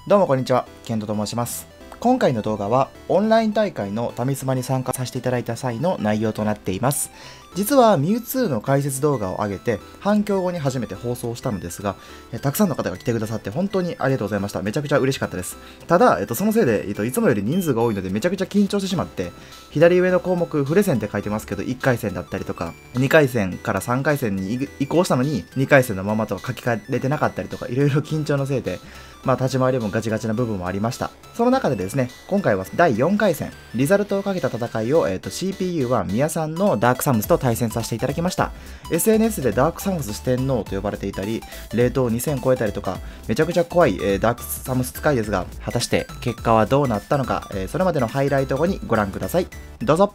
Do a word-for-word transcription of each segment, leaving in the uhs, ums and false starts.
どうもこんにちは、ケントと申します。今回の動画はオンライン大会のタミスマに参加させていただいた際の内容となっています。実はミュウツーの解説動画を上げて反響後に初めて放送したのですが、えたくさんの方が来てくださって本当にありがとうございました。めちゃくちゃ嬉しかったです。ただ、えっと、そのせいで、えっと、いつもより人数が多いのでめちゃくちゃ緊張してしまって、左上の項目、フレセンって書いてますけど、いっかい戦だったりとか、にかい戦からさんかい戦に移行したのに、にかい戦のままとか書き換えれてなかったりとか、いろいろ緊張のせいで、まあ、立ち回りもガチガチな部分もありました。その中でですね、今回はだいよんかい戦、リザルトをかけた戦いを、えー、と シーピーユー はミヤさんのダークサムスと対戦させていただきました。エスエヌエス でダークサムス四天王と呼ばれていたり、レートをにせん超えたりとか、めちゃくちゃ怖い、えー、ダークサムス使いですが、果たして結果はどうなったのか、えー、それまでのハイライト後にご覧ください。どうぞ。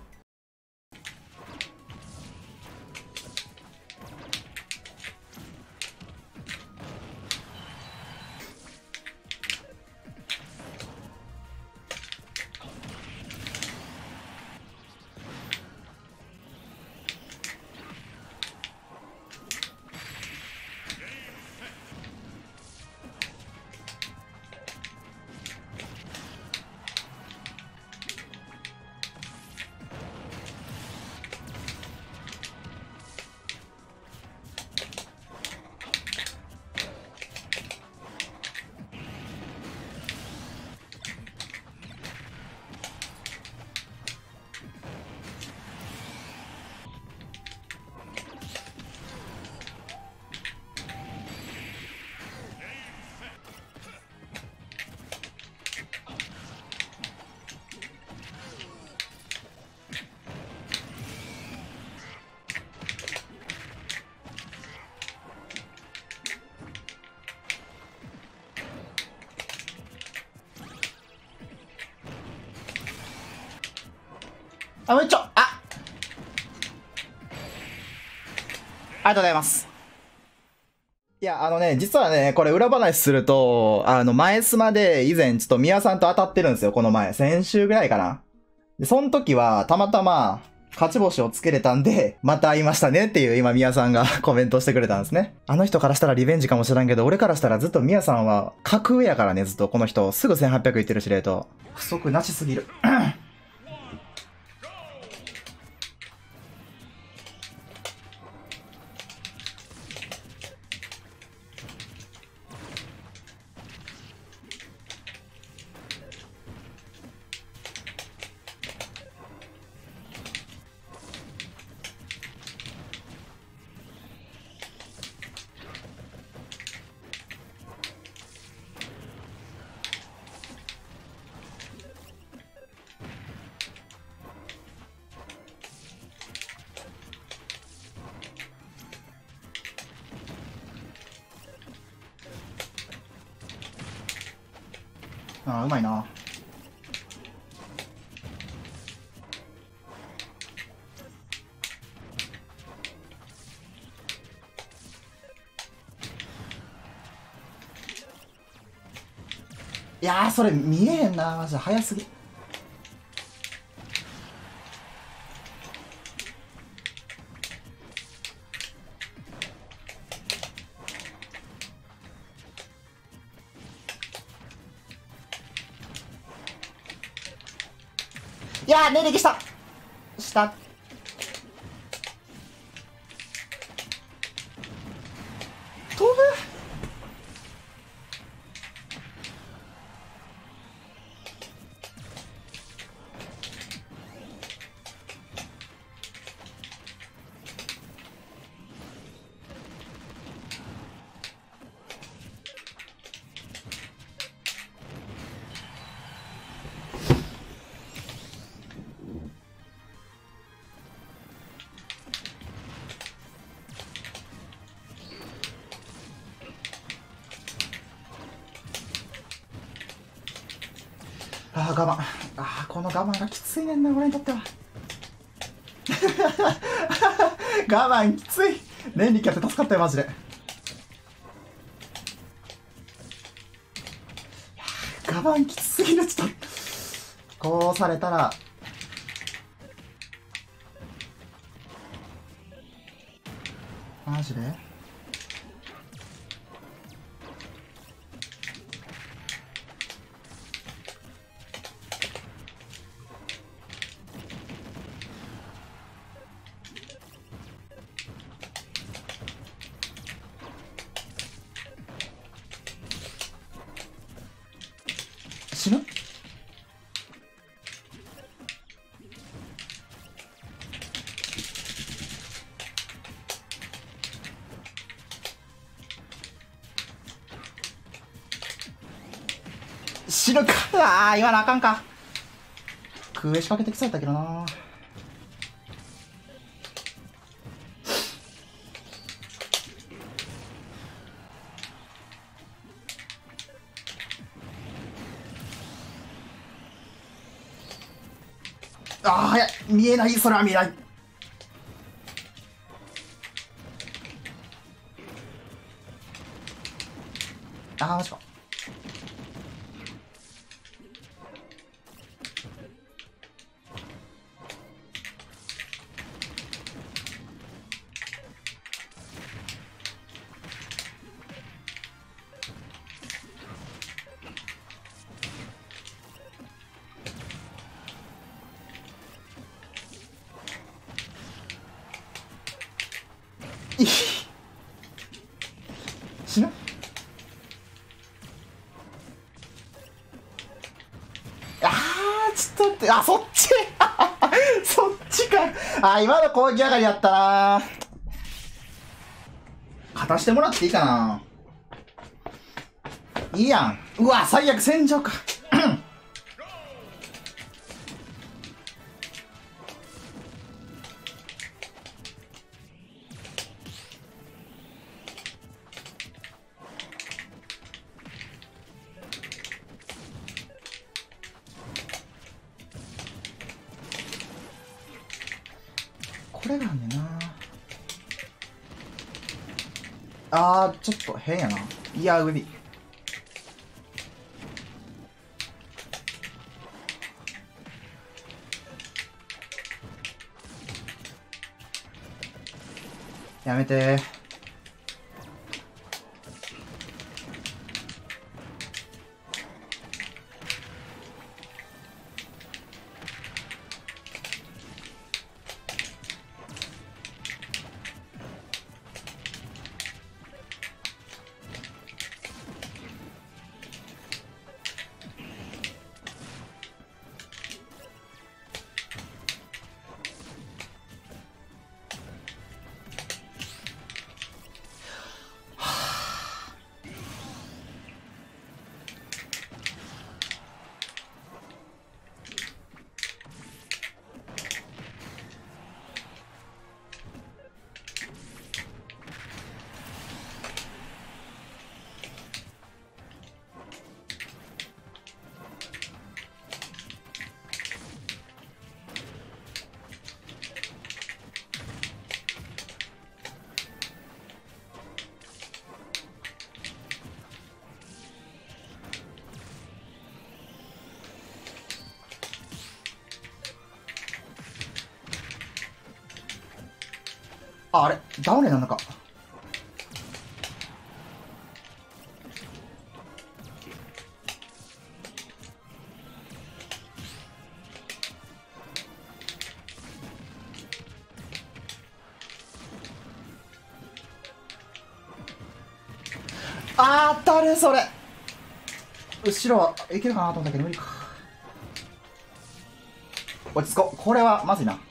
あ、めっちゃ、あ、ありがとうございます。いや、あのね、実はね、これ裏話すると、あの、前スマで以前ちょっと宮さんと当たってるんですよ、この前。先週ぐらいかな。で、その時は、たまたま、勝ち星をつけれたんで、また会いましたねっていう今宮さんがコメントしてくれたんですね。あの人からしたらリベンジかもしれんけど、俺からしたらずっと宮さんは格上やからね、ずっとこの人。すぐせんはっぴゃくいってるし、レート。不足なしすぎる。ああ、うまいな。いやー、それ見えへんな。マジで早すぎ。いやー、寝力した。した。飛ぶ。あー、我慢。あー、この我慢がきついねんな、俺にとっては。我慢きつい。念力やって助かったよ、マジで。我慢きつすぎる。ちょっとこうされたらマジで死ぬ。死ぬか。ああ、今のあかんか。空へ仕掛けてきそうやったけどな。ああ、早い。見えない。それは見えない。ああ、マジか。いい死ぬ。あー、ちょっと待って。あ、そっちそっちか。あ、今の攻撃上がりやったな。勝たしてもらっていいかな。いいやん。うわ、最悪戦場か。これがあんねんな。あー、ちょっと変やな。いや、無理。やめてー。あ、あれダウンレなんのか。あー、当たるそれ。後ろはいけるかなと思ったけど無理か。落ち着こう。これはまずいな。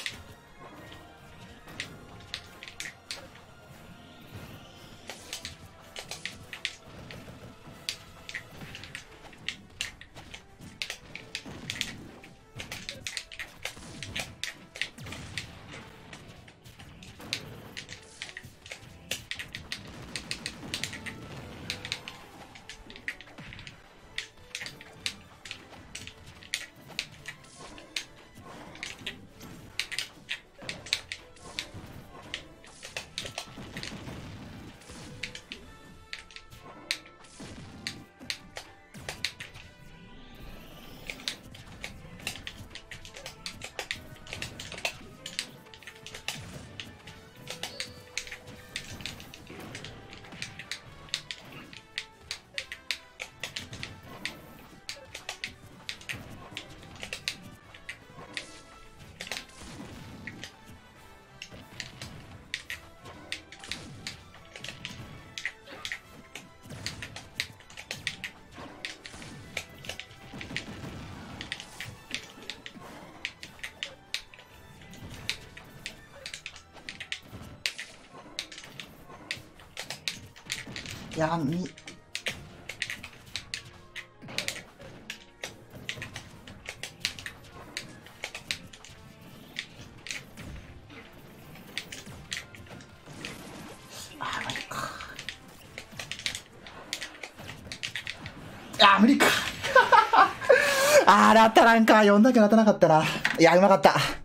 いや、み、あ、無理か。あ、無理か。あー、当たらんか。読んだけど当たらなかったな。いや、うまかった。